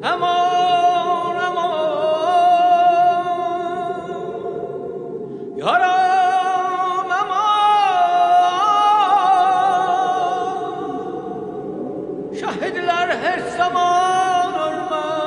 Aman aman yaram aman şahitler her zaman ölmez.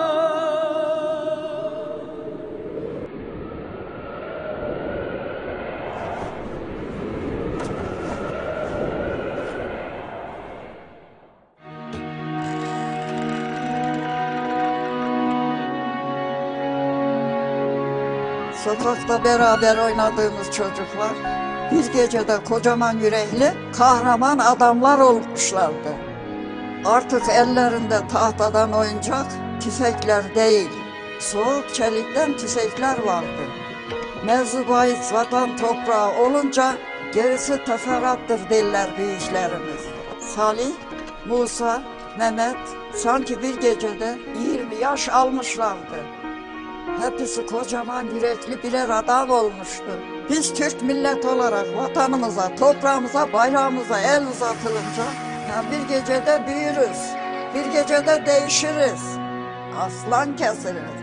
Sokakta beraber oynadığımız çocuklar bir gecede kocaman yürekli kahraman adamlar olmuşlardı. Artık ellerinde tahtadan oyuncak tüfekler değil, soğuk çelikten tüfekler vardı. Mevzu bahis vatan toprağı olunca gerisi teferattır derler büyüklerimiz. Salih, Musa, Mehmet sanki bir gecede 20 yaş almışlardı. Hepsi kocaman yürekli birer adam olmuştu. Biz Türk millet olarak vatanımıza, toprağımıza, bayrağımıza el uzatılınca bir gecede büyürüz, bir gecede değişiriz, aslan keseriz.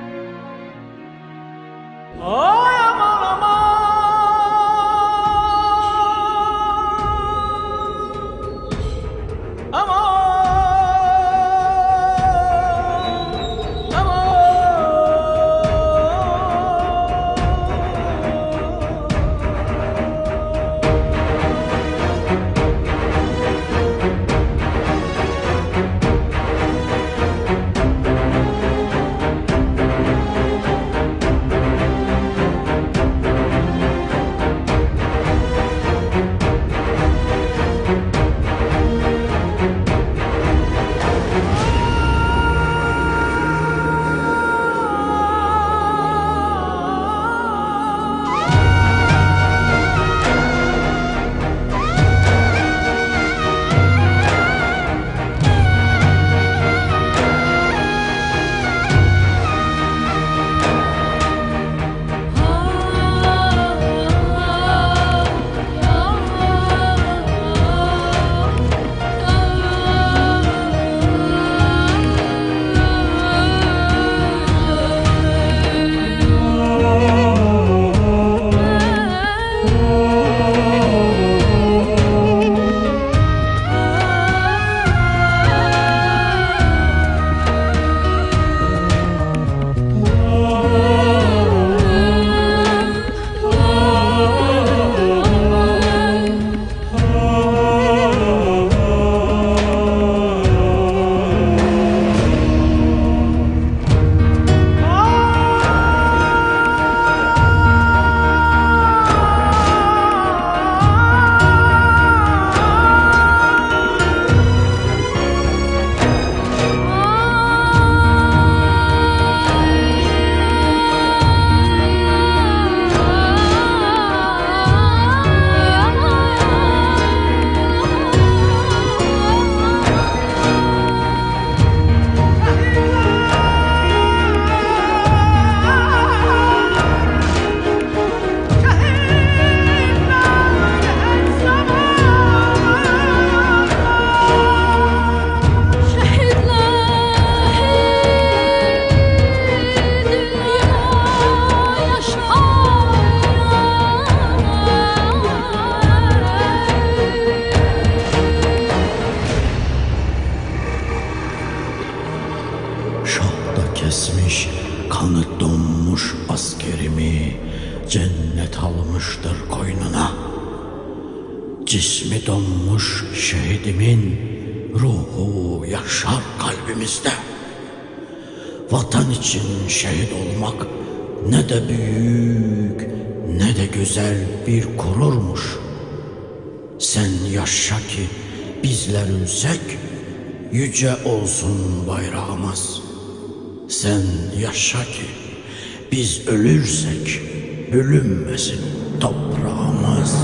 Ay aman aman aman Kesmiş, kanı donmuş askerimi cennet almıştır koynuna. Cismi donmuş şehidimin ruhu yaşar kalbimizde. Vatan için şehit olmak ne de büyük ne de güzel bir gururmuş. Sen yaşa ki bizler ölsek yüce olsun bayrağımız. Sen yaşa ki biz ölürsek bölünmesin toprağımız.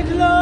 şehitler